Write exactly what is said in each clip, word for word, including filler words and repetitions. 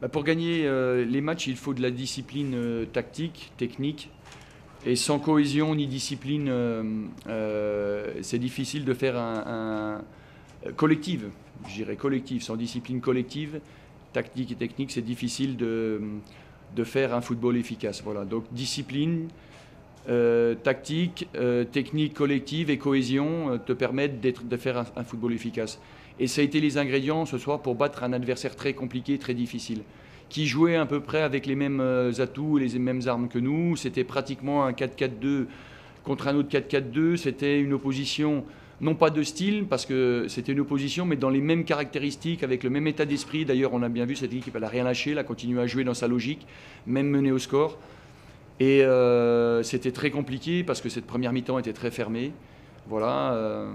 Pour gagner euh, les matchs, il faut de la discipline euh, tactique, technique. Et sans cohésion ni discipline, euh, euh, c'est difficile de faire un, un collective, je dirais collective. Sans discipline collective, tactique et technique, c'est difficile de, de faire un football efficace. Voilà. Donc discipline, euh, tactique, euh, technique collective et cohésion euh, te permettent d'être, de faire un, un football efficace. Et ça a été les ingrédients ce soir pour battre un adversaire très compliqué, très difficile, qui jouait à peu près avec les mêmes atouts et les mêmes armes que nous. C'était pratiquement un quatre quatre deux contre un autre quatre quatre deux. C'était une opposition, non pas de style, parce que c'était une opposition, mais dans les mêmes caractéristiques, avec le même état d'esprit. D'ailleurs, on a bien vu, cette équipe, elle n'a rien lâché, elle a continué à jouer dans sa logique, même menée au score. Et euh, c'était très compliqué, parce que cette première mi-temps était très fermée. Voilà. Euh,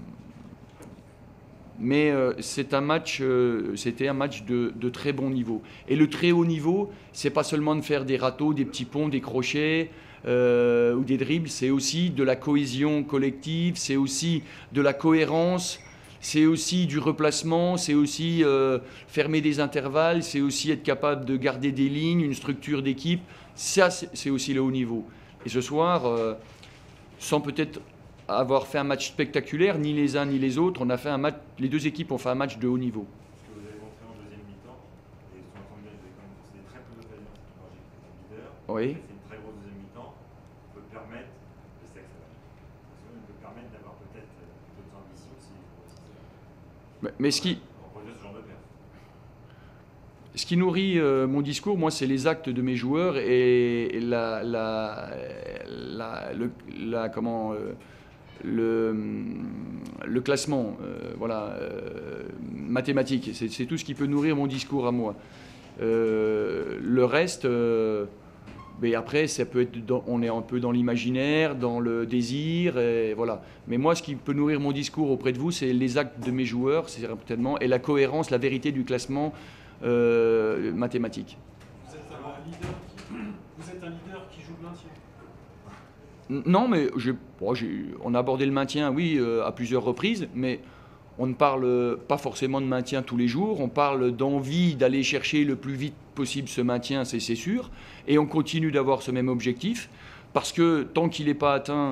Mais euh, c'est un match, euh, c'était un match de, de très bon niveau. Et le très haut niveau, c'est pas seulement de faire des râteaux, des petits ponts, des crochets euh, ou des dribbles, c'est aussi de la cohésion collective, c'est aussi de la cohérence, c'est aussi du replacement, c'est aussi euh, fermer des intervalles, c'est aussi être capable de garder des lignes, une structure d'équipe. Ça, c'est aussi le haut niveau. Et ce soir, euh, sans peut-être avoir fait un match spectaculaire, ni les uns ni les autres. On a fait un match, les deux équipes ont fait un match de haut niveau. Ce que vous avez montré en deuxième mi-temps, et sur l'ensemble, vous avez quand même concédé très peu d'occasions, c'est une logique de leader. Oui. C'est une très grosse deuxième mi-temps, peut permettre, je sais que ça va, ça peut permettre d'avoir peut-être d'autres ambitions si Mais, mais ce qui, on produit ce genre de perf. ce qui nourrit euh, mon discours, moi, c'est les actes de mes joueurs et la, la, la, le, la comment. Euh, Le, le classement, euh, voilà, euh, mathématique, c'est tout ce qui peut nourrir mon discours à moi. Euh, le reste, euh, mais après, ça peut être dans, on est un peu dans l'imaginaire, dans le désir, et voilà. Mais moi, ce qui peut nourrir mon discours auprès de vous, c'est les actes de mes joueurs, c'est certainement, et la cohérence, la vérité du classement euh, mathématique. Vous êtes un leader qui, vous êtes un leader qui joue le maintien. Non, mais je, bon, on a abordé le maintien, oui, euh, à plusieurs reprises, mais on ne parle pas forcément de maintien tous les jours. On parle d'envie d'aller chercher le plus vite possible ce maintien, c'est sûr. Et on continue d'avoir ce même objectif, parce que tant qu'il n'est pas atteint,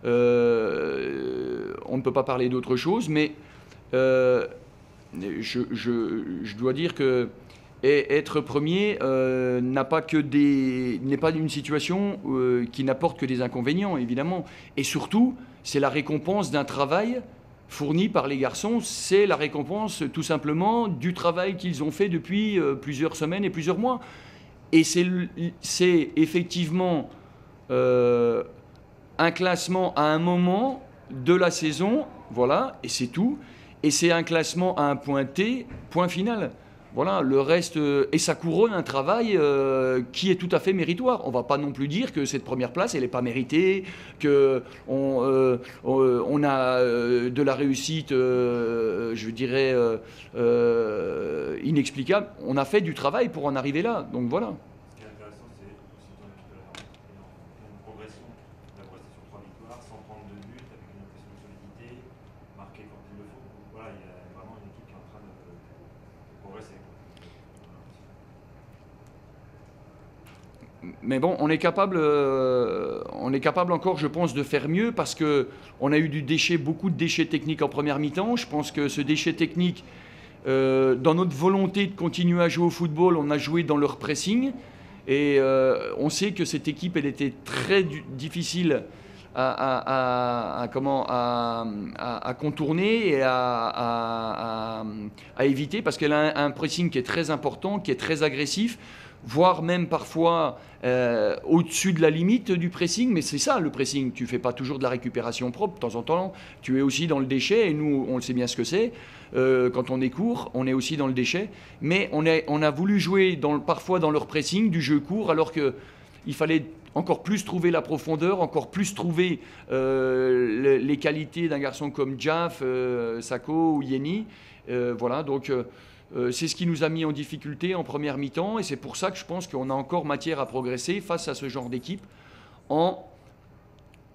euh, on ne peut pas parler d'autre chose. Mais euh, je, je, je dois dire que et être premier euh, n'a pas que des, n'est pas une situation euh, qui n'apporte que des inconvénients, évidemment. Et surtout, c'est la récompense d'un travail fourni par les garçons. C'est la récompense, tout simplement, du travail qu'ils ont fait depuis euh, plusieurs semaines et plusieurs mois. Et c'est effectivement euh, un classement à un moment de la saison, voilà, et c'est tout. Et c'est un classement à un point T, point final. Voilà, le reste, euh, et ça couronne un travail euh, qui est tout à fait méritoire. On ne va pas non plus dire que cette première place, elle n'est pas méritée, qu'on euh, on a euh, de la réussite, euh, je dirais, euh, euh, inexplicable. On a fait du travail pour en arriver là, donc voilà. Ce qui est intéressant, c'est aussi dans une progression, la progression sur trois victoires, sans prendre de but, avec une impression de solidité, marquer quand il le faut. Donc voilà, il y a vraiment une équipe qui est en train de, de progresser. Mais bon, on est capable, euh, on est capable encore, je pense, de faire mieux parce que on a eu du déchet, beaucoup de déchets techniques en première mi-temps. Je pense que ce déchet technique, euh, dans notre volonté de continuer à jouer au football, on a joué dans leur pressing et euh, on sait que cette équipe, elle était très difficile à, à, à, à comment, à, à, à contourner et à, à, à éviter parce qu'elle a un, un pressing qui est très important, qui est très agressif, voire même parfois euh, au-dessus de la limite du pressing, mais c'est ça le pressing, tu ne fais pas toujours de la récupération propre, de temps en temps, tu es aussi dans le déchet, et nous on le sait bien ce que c'est, euh, quand on est court, on est aussi dans le déchet, mais on, est, on a voulu jouer dans, parfois dans leur pressing, du jeu court, alors qu'il fallait encore plus trouver la profondeur, encore plus trouver euh, les qualités d'un garçon comme Jaff, euh, Sako ou Yeni, euh, voilà, donc... Euh, Euh, c'est ce qui nous a mis en difficulté en première mi-temps et c'est pour ça que je pense qu'on a encore matière à progresser face à ce genre d'équipe en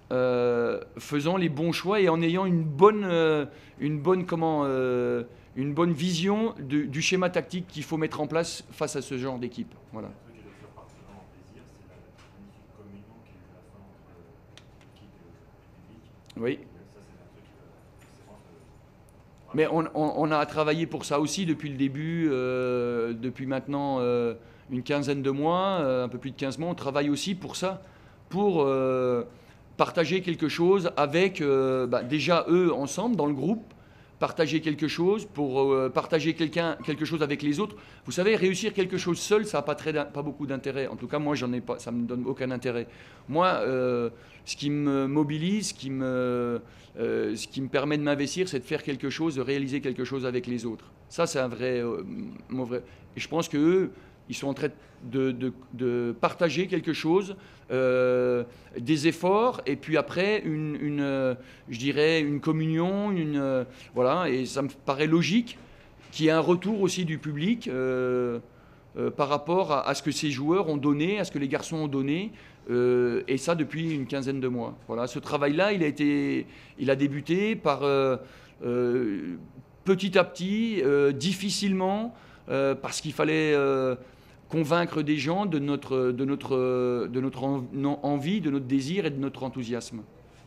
euh, faisant les bons choix et en ayant une bonne, euh, une bonne, comment, euh, une bonne vision de, du schéma tactique qu'il faut mettre en place face à ce genre d'équipe. Voilà. Un truc qui doit faire particulièrement plaisir, c'est la magnifique communion qu'il y a eu à la fin entre l'équipe et le public. Oui. Ça, c'est un truc euh, c'est vraiment que- Mais on, on- on a travaillé pour ça aussi depuis le début, euh, depuis maintenant euh, une quinzaine de mois, euh, un peu plus de quinze mois. On travaille aussi pour ça, pour euh, partager quelque chose avec, euh, bah, déjà eux ensemble dans le groupe, partager quelque chose, pour euh, partager quelqu'un, quelque chose avec les autres. Vous savez, réussir quelque chose seul, ça n'a pas, très, pas beaucoup d'intérêt. En tout cas, moi, j'en ai pas, ça ne me donne aucun intérêt. Moi, euh, ce qui me mobilise, ce qui me, euh, ce qui me permet de m'investir, c'est de faire quelque chose, de réaliser quelque chose avec les autres. Ça, c'est un vrai, euh, mon vrai. Et je pense qu'eux, ils sont en train de, de, de partager quelque chose, euh, des efforts, et puis après, une, une, euh, je dirais, une communion, une, euh, voilà, et ça me paraît logique qu'il y ait un retour aussi du public euh, euh, par rapport à, à ce que ces joueurs ont donné, à ce que les garçons ont donné, euh, et ça depuis une quinzaine de mois. Voilà, ce travail-là, il a été, il a débuté par euh, euh, petit à petit, euh, difficilement, euh, parce qu'il fallait euh, convaincre des gens de notre, de notre, de notre en- non- envie, de notre désir et de notre enthousiasme. Vous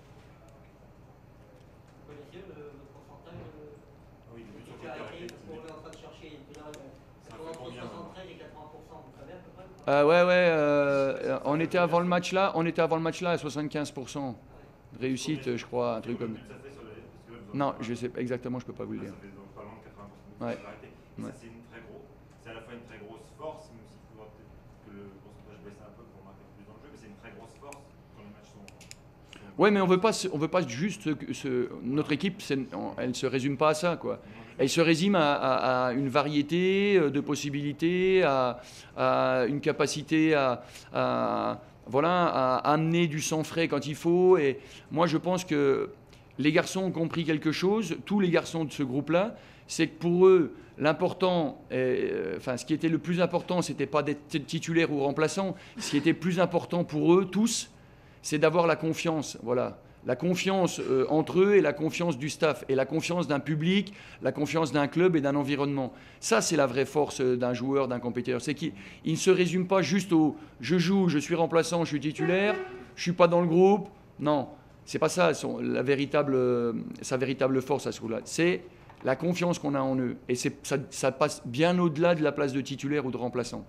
connaissez le, le pourcentage de Ah oui, le but sur le titularités terrain, qu'on est en train de chercher déjà Ça fait entre combien, soixante-treize et quatre-vingts pour cent, vous savez à peu près ou pas? Euh, ouais, ouais, euh, on était avant le match là, on était avant le match là à soixante-quinze pour cent réussite, je crois, un truc comme. ça fait sur les- parce que là, vous en- Non, je sais pas exactement, je peux pas vous le Là, dire. ça fait donc pas loin de quatre-vingts pour cent de Ouais. titularités. Et Ouais. ça, c'est une très gros, c'est à la fois une très grosse force, même s'il faudra peut-être que le pourcentage baisse un peu pour marquer plus dans le jeu, mais c'est une très grosse force quand les matchs sont. sont- Ouais, mais on veut pas, se- on veut pas juste que ce- notre équipe, c'est- on- elle se résume pas à ça, quoi. Elle se résume à, à- à une variété euh, de possibilités, à, à une capacité à, à- voilà, à amener du sang frais quand il faut. Et moi, je pense que les garçons ont compris quelque chose, tous les garçons de ce groupe-là, c'est que pour eux, l'important, euh, enfin, ce qui était le plus important, c'était pas d'être titulaire ou remplaçant. Ce qui était plus important pour eux tous, c'est d'avoir la confiance, voilà. La confiance euh, entre eux et la confiance du staff, et la confiance d'un public, la confiance d'un club et d'un environnement. Ça, c'est la vraie force euh, d'un joueur, d'un compétiteur. C'est qu'il il ne se résume pas juste au « je joue, je suis remplaçant, je suis titulaire, je suis pas dans le groupe ». Non, c'est pas ça son, la véritable, euh, sa véritable force à ce moment-là. C'est la confiance qu'on a en eux. Et c'est, ça, ça passe bien au-delà de la place de titulaire ou de remplaçant.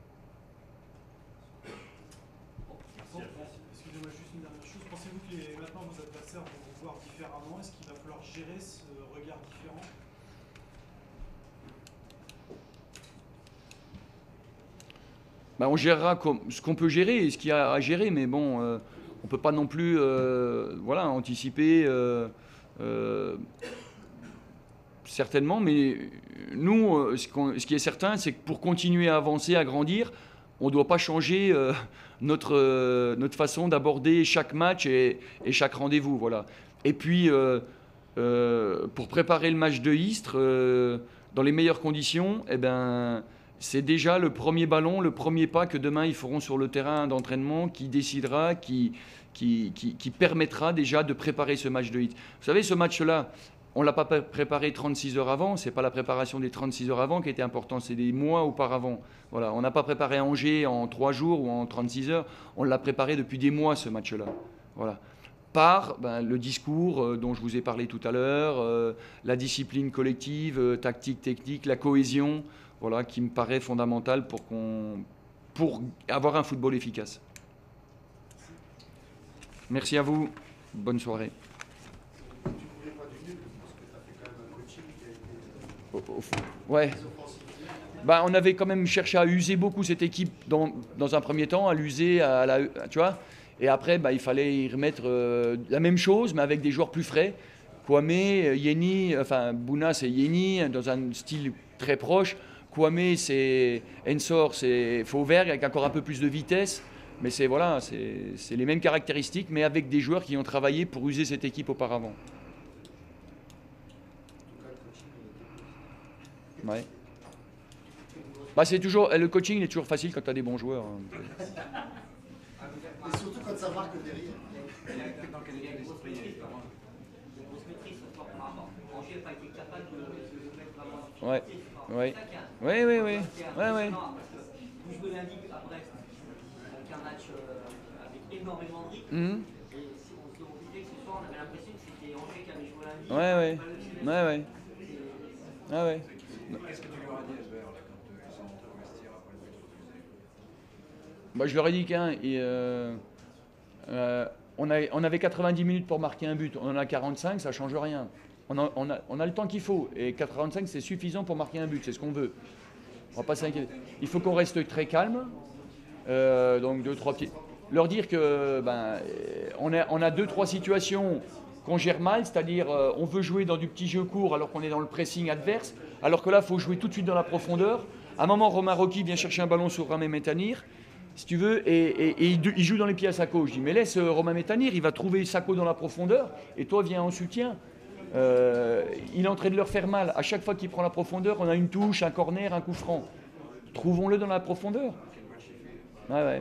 Bon, excusez-moi, juste une dernière chose. Pensez-vous que les, maintenant vos adversaires vont vous voir différemment? Est-ce qu'il va falloir gérer ce regard différent? Ben, on gérera comme, ce qu'on peut gérer et ce qu'il y a à gérer, mais bon, euh, on ne peut pas non plus euh, voilà, anticiper euh, euh, certainement, mais nous, euh, ce, qu'on- ce qui est certain, c'est que pour continuer à avancer, à grandir, on ne doit pas changer euh, notre, euh, notre façon d'aborder chaque match et, et chaque rendez-vous. Voilà. Et puis, euh, euh, pour préparer le match de Istres, euh, dans les meilleures conditions, eh ben, c'est déjà le premier ballon, le premier pas que demain ils feront sur le terrain d'entraînement qui décidera, qui, qui, qui, qui permettra déjà de préparer ce match de Istres. Vous savez, ce match-là, on ne l'a pas préparé trente-six heures avant, ce n'est pas la préparation des trente-six heures avant qui était importante, c'est des mois auparavant. Voilà, on n'a pas préparé Angers en trois jours ou en trente-six heures, on l'a préparé depuis des mois ce match-là. Voilà. Par ben, le discours euh, dont je vous ai parlé tout à l'heure, euh, la discipline collective, euh, tactique, technique, la cohésion, voilà, qui me paraît fondamentale pour, qu'on, pour avoir un football efficace. Merci à vous, bonne soirée. Ouais. Bah, on avait quand même cherché à user beaucoup cette équipe dans, dans un premier temps, à l'user, à la, tu vois. Et après, bah, il fallait y remettre euh, la même chose, mais avec des joueurs plus frais. Kwame, Yeni, enfin Bouna, c'est Yeni, dans un style très proche. Kwame, c'est Ensor, c'est Fauvergue, avec encore un peu plus de vitesse. Mais c'est voilà, c'est, c'est les mêmes caractéristiques, mais avec des joueurs qui ont travaillé pour user cette équipe auparavant. Ouais. Bah, c'est toujours, le coaching est toujours facile quand tu as des bons joueurs. Et surtout quand ça marque derrière. Il y a une grosse maîtrise, quand même. Une grosse maîtrise ce soir par rapport. Angers n'a pas été capable de de le mettre vraiment en Ouais. difficulté. Ouais. C'est ça qui est un- Oui, oui, oui. c'est Ouais, ouais. impressionnant, parce que vous jouez lundi à Brest avec un match euh, avec énormément de rythme. Mhm. Et si on se disait que ce soir, on avait l'impression que c'était Angers qui avait joué lundi. Ouais, ouais. pas le F C. Ouais, ouais. Et- Ah ouais. Qu'est-ce que tu leur as dit, Esbert, là, quand euh, ils sont rentrés au vestiaire après le but refusé? Bah, je leur ai dit qu'un, et, euh, euh, on, a- on avait quatre-vingt-dix minutes pour marquer un but, on en a quarante-cinq, ça ne change rien. On a, on a- on a le temps qu'il faut, et quarante-cinq c'est suffisant pour marquer un but, c'est ce qu'on veut. On va pas s'inquiéter. Il faut qu'on reste très calme, euh, donc deux, trois petits. Leur dire que ben, euh, on a, on a deux, trois situations qu'on gère mal, c'est-à-dire euh, on veut jouer dans du petit jeu court alors qu'on est dans le pressing adverse, alors que là, il faut jouer tout de suite dans la profondeur. À un moment, Romain Rocky vient chercher un ballon sur Romain Métanire, si tu veux, et, et- et il, il joue dans les pieds à Sako. Je dis, mais laisse euh, Romain Métanire, il va trouver Sako dans la profondeur, et toi, viens en soutien. Euh, il est en train de leur faire mal. À chaque fois qu'il prend la profondeur, on a une touche, un corner, un coup franc. Trouvons-le dans la profondeur. Ouais, ouais.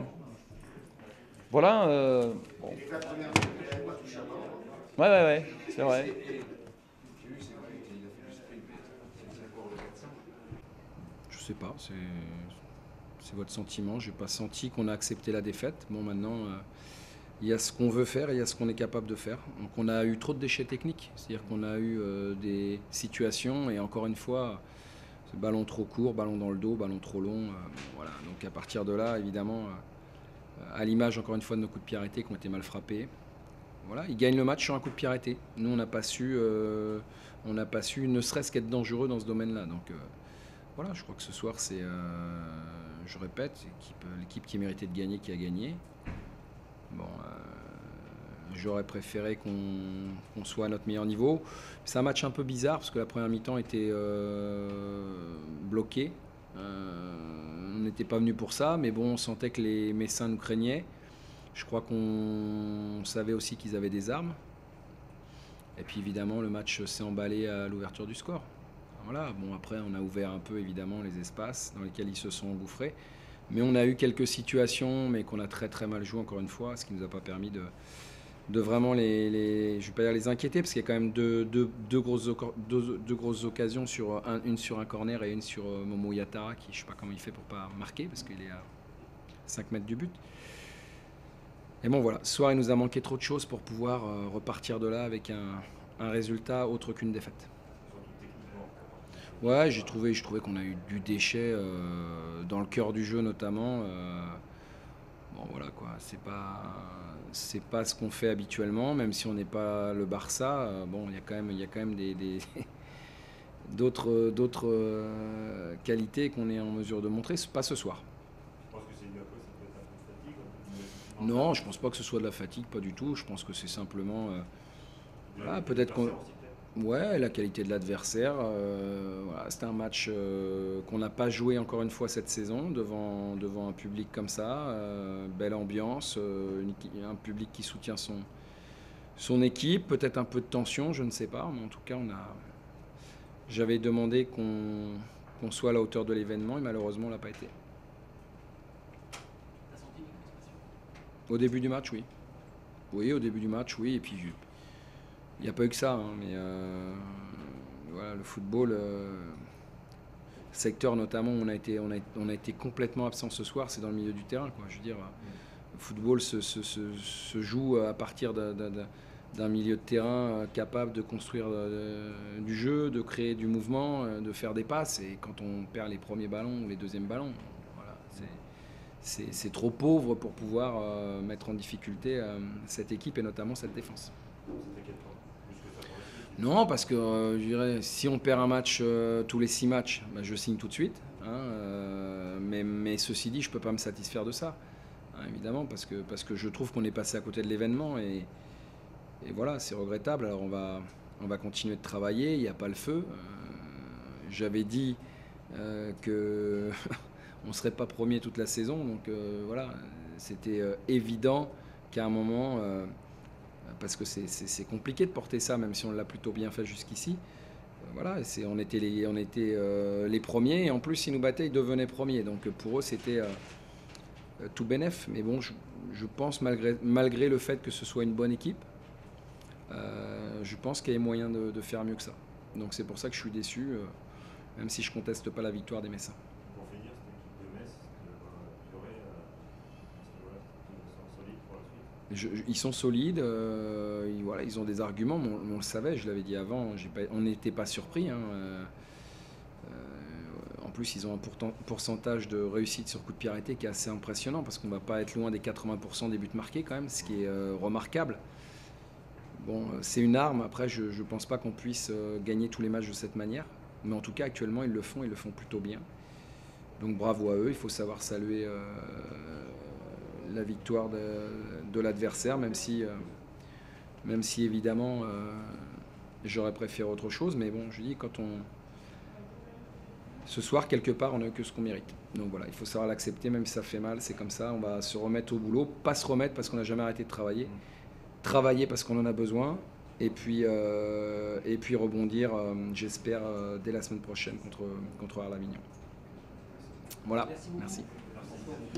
Voilà. euh, bon. Les quatre premières minutes, il n'avait pas touché à ballon. Ouais, ouais, ouais, c'est vrai. J'ai vu, c'est vrai qu'il a fait du sprint, mais c'est le score de quatre cinq. Je sais pas, c'est c'est votre sentiment. J'ai pas senti qu'on a accepté la défaite. Bon, maintenant, euh, il y a ce qu'on veut faire et il y a ce qu'on est capable de faire. Donc, on a eu trop de déchets techniques. C'est-à-dire qu'on a eu euh, des situations et encore une fois, ce ballon trop court, ballon dans le dos, ballon trop long. euh, voilà. Donc, à partir de là, évidemment, euh, à l'image encore une fois de nos coups de pied arrêtés qui ont été mal frappés. Voilà, ils gagnent le match sur un coup de pied arrêté. Nous, on n'a pas su, euh, on n'a pas su, ne serait-ce qu'être dangereux dans ce domaine-là. Donc euh, voilà, je crois que ce soir, c'est, euh, je répète, l'équipe, l'équipe qui méritait de gagner, qui a gagné. Bon, euh, j'aurais préféré qu'on, qu'on soit à notre meilleur niveau. C'est un match un peu bizarre parce que la première mi-temps était euh, bloquée. Euh, on n'était pas venu pour ça, mais bon, on sentait que les Messins nous craignaient. Je crois qu'on savait aussi qu'ils avaient des armes. Et puis évidemment, le match s'est emballé à l'ouverture du score. Voilà. Bon, après, on a ouvert un peu évidemment les espaces dans lesquels ils se sont engouffrés. Mais on a eu quelques situations, mais qu'on a très très mal joué encore une fois, ce qui ne nous a pas permis de, de vraiment les, les, je vais pas dire les inquiéter, parce qu'il y a quand même deux, deux, deux, grosses, deux, deux grosses occasions, sur un, une sur un corner et une sur Momo Yatara, qui je ne sais pas comment il fait pour ne pas marquer, parce qu'il est à cinq mètres du but. Et bon voilà, ce soir il nous a manqué trop de choses pour pouvoir euh, repartir de là avec un, un résultat autre qu'une défaite. Ouais, j'ai trouvé, je trouvais qu'on a eu du déchet euh, dans le cœur du jeu notamment. Euh, bon voilà quoi, c'est pas, c'est pas ce qu'on fait habituellement, même si on n'est pas le Barça. Euh, bon, il y a quand même, il y a quand même des, des d'autres, d'autres euh, qualités qu'on est en mesure de montrer. Pas ce soir. Non, je pense pas que ce soit de la fatigue, pas du tout. Je pense que c'est simplement, euh, voilà, peut-être qu'on, ouais, la qualité de l'adversaire. Euh, voilà, c'était un match euh, qu'on n'a pas joué encore une fois cette saison devant devant un public comme ça, euh, belle ambiance, euh, une, un public qui soutient son son équipe, peut-être un peu de tension, je ne sais pas, mais en tout cas, on a. J'avais demandé qu'on qu'on soit à la hauteur de l'événement et malheureusement, on l'a pas été. Au début du match, oui. Oui, au début du match, oui. Et puis, il n'y a pas eu que ça. Hein, mais euh, voilà, le football, euh, secteur notamment, on a, été, on, a, on a été complètement absent ce soir, c'est dans le milieu du terrain. Quoi. Je veux dire, le football se, se, se, se joue à partir d'un, d'un, d'un milieu de terrain capable de construire euh, du jeu, de créer du mouvement, de faire des passes. Et quand on perd les premiers ballons ou les deuxièmes ballons, voilà, c'est... C'est, c'est trop pauvre pour pouvoir euh, mettre en difficulté euh, cette équipe et notamment cette défense. Non, parce que euh, je dirais, si on perd un match euh, tous les six matchs, bah, je signe tout de suite. Hein, euh, mais, mais ceci dit, je ne peux pas me satisfaire de ça, hein, évidemment, parce que, parce que je trouve qu'on est passé à côté de l'événement et, et voilà, c'est regrettable. Alors on va, on va continuer de travailler, il n'y a pas le feu. Euh, j'avais dit euh, que... on ne serait pas premier toute la saison, donc euh, voilà, c'était euh, évident qu'à un moment, euh, parce que c'est, c'est, c'est compliqué de porter ça, même si on l'a plutôt bien fait jusqu'ici, euh, voilà, c'est, on était, les, on était euh, les premiers, et en plus, ils nous battaient, ils devenaient premiers, donc pour eux, c'était euh, tout bénef, mais bon, je, je pense, malgré, malgré le fait que ce soit une bonne équipe, Euh, je pense qu'il y a moyen de, de faire mieux que ça. Donc c'est pour ça que je suis déçu, euh, même si je ne conteste pas la victoire des Messins. Pour finir, cette équipe de Metz, il y aurait solide pour la suite. Je, je, ils sont solides, euh, ils, voilà, ils ont des arguments, on, on le savait, je l'avais dit avant, j'ai pas, on n'était pas surpris. Hein, euh, euh, en plus, ils ont un pourtant, pourcentage de réussite sur coup de pied arrêté qui est assez impressionnant parce qu'on ne va pas être loin des quatre-vingts pour cent des buts marqués quand même, ce qui est euh, remarquable. Bon, c'est une arme, après je ne pense pas qu'on puisse euh, gagner tous les matchs de cette manière, mais en tout cas actuellement ils le font, ils le font plutôt bien. Donc bravo à eux, il faut savoir saluer euh, la victoire de, de l'adversaire, même si, euh, même si évidemment euh, j'aurais préféré autre chose, mais bon, je dis quand on... Ce soir, quelque part, on n'a que ce qu'on mérite. Donc voilà, il faut savoir l'accepter, même si ça fait mal, c'est comme ça, on va se remettre au boulot, pas se remettre parce qu'on n'a jamais arrêté de travailler. Travailler parce qu'on en a besoin et puis, euh, et puis rebondir, euh, j'espère, euh, dès la semaine prochaine contre, contre Arles Avignon. Voilà, merci. Merci.